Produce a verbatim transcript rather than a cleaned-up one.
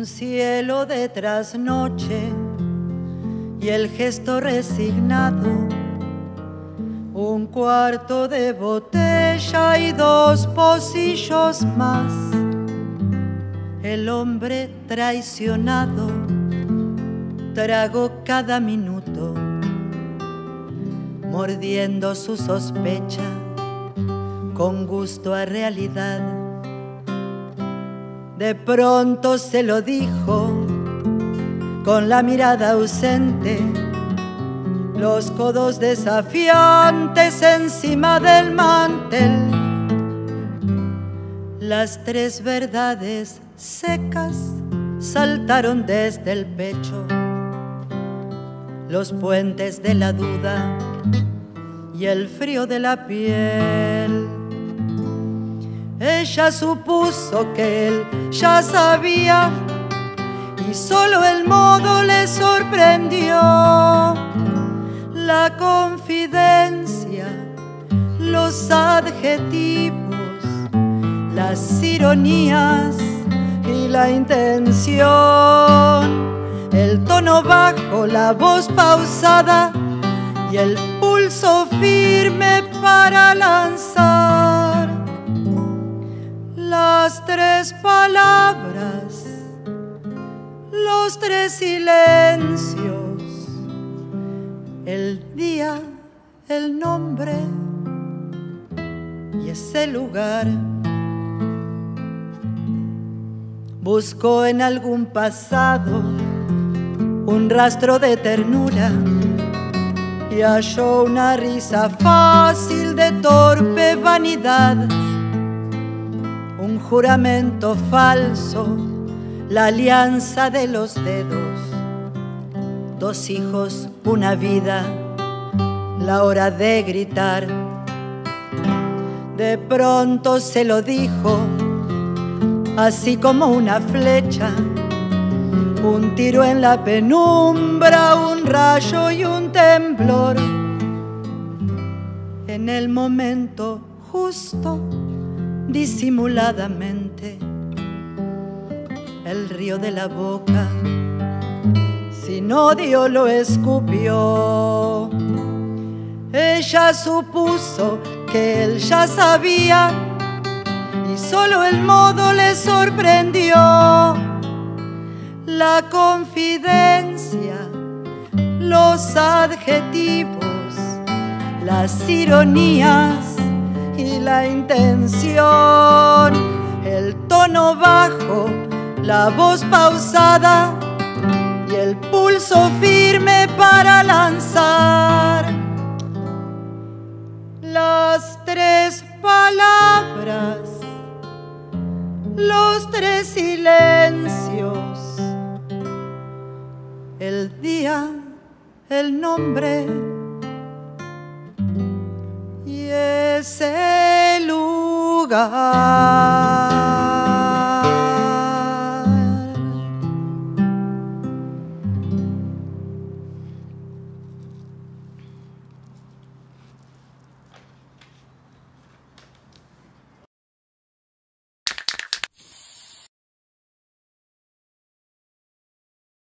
un cielo de trasnoche y el gesto resignado, un cuarto de botella y dos pocillos más. El hombre traicionado tragó cada minuto, mordiendo su sospecha con gusto a realidad. De pronto se lo dijo con la mirada ausente, los codos desafiantes encima del mantel. Las tres verdades secas saltaron desde el pecho, los puentes de la duda y el frío de la piel. Ella supuso que él ya sabía y solo el modo le sorprendió. La confidencia, los adjetivos, las ironías y la intención, el tono bajo, la voz pausada y el pulso firme para lanzar las tres palabras, los tres silencios, el día, el nombre y ese lugar. Buscó en algún pasado un rastro de ternura y halló una risa fácil de torpe vanidad, un juramento falso, la alianza de los dedos, dos hijos, una vida, la hora de gritar. De pronto se lo dijo, así como una flecha, un tiro en la penumbra, un rayo y un temblor. En el momento justo, disimuladamente, el río de la boca sin odio lo escupió. Ella supuso que él ya sabía y solo el modo le sorprendió. La confidencia, los adjetivos, las ironías y la intención, el tono bajo, la voz pausada y el pulso firme para lanzar las tres palabras, los tres silencios, el día, el nombre y ese lugar.